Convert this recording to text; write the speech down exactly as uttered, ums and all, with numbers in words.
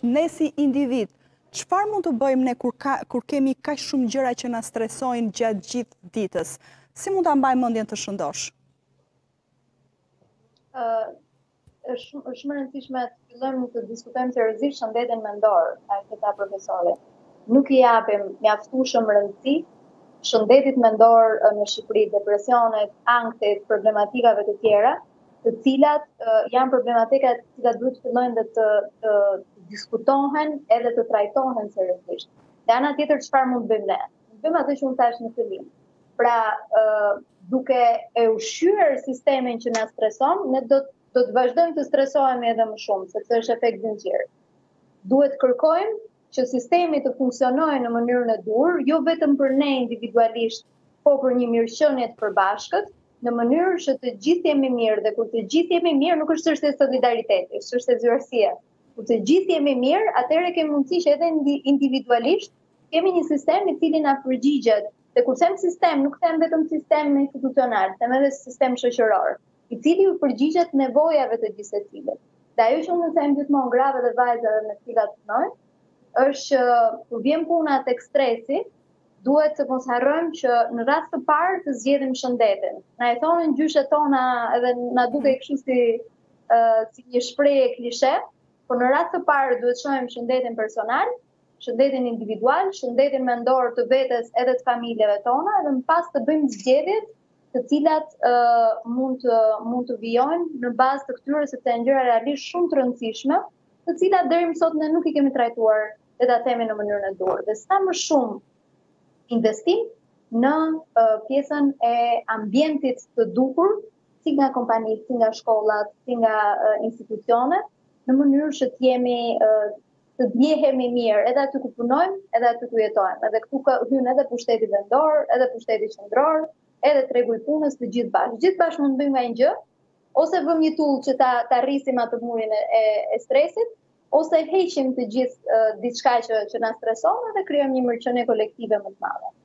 ne si individ, çfarë mund të bëjmë ne kur, ka, kur kemi kaq shumë gjëra që na stresojnë gjatë gjithë ditës? Si mund ta mbajmë mendjen të shëndosh? Uh, është është shumë e rëndësishme të fillojmë të diskutojmë seriozisht shëndetin mendor, ai theta profesori. Nuk i japim mjaftueshëm rëndësi shëndetit mendor në Shqipëri, depresionet, ankthit, problematikave të tjera, të cilat uh, janë problematika të cilat duhet të fillojnë dhe të, të, të diskutohen edhe të trajtohen seriozisht. Dhe ana tjetër çfarë mund të bëjmë ne? Bëjmë atë që unë thash në fillim. Pra, uh, duke e ushqyer sistemin që na streson, ne do, do të vazhdojmë të stresohemi edhe më shumë, sepse është efekt zinxhir. Duhet kërkojmë që sistemi të funksionojë në mënyrën e dur, jo vetëm për ne individualisht, po për një mirëqenie të përbashkët, në mënyrë që të gjithë jemi mirë, dhe kur të gjithë jemi mirë, nuk është çështje solidariteti, është çështje zyrësie. Kur të gjithë jemi mirë, atëherë kemi mundësi që edhe individualisht kemi një sistem i cili na përgjigjet. Dhe kur them sistem, nuk them vetëm sistem institucional, them edhe sistem shoqëror, i cili u përgjigjet nevojave të gjithë secilit. Dhe ajo që unë them gjithmonë grave dhe vajzave me të cilat punoj, është që kur vjen puna tek stresi, duhet të mos harrojmë që në rast të parë të zgjedhim shëndetin. Na e thonin gjyshet tona edhe na duke kështu si, uh, si një shprehje klishe, por në rast të parë duhet të shohim shëndetin personal, shëndetin individual, shëndetin mendor të vetes edhe të familjeve tona, edhe më pas të bëjmë zgjedhjet të cilat uh, mund të mund të vijojnë në bazë të këtyre, sepse janë gjëra realisht shumë të rëndësishme, të cilat deri më sot ne nuk i kemi trajtuar dhe ta themi në mënyrën e dur. Dhe sa më shumë investim në uh, pjesën e ambientit të duhur, si nga kompanitë, si nga shkollat, si nga uh, institucionet, në mënyrë që të jemi uh, të ndjehemi mirë edhe aty ku punojmë, edhe aty ku jetojmë. Edhe këtu hyn edhe pushteti vendor, edhe pushteti qendror, edhe tregu i punës, të gjithë bashkë. Gjithë bashkë mund të bëjmë një gjë, ose vëmë një tull që ta, ta rrisim atë murin e, e stresit, ose heqim të gjithë uh, diçka që, që na streson dhe krijojmë një mirëqenie kolektive më të madhe.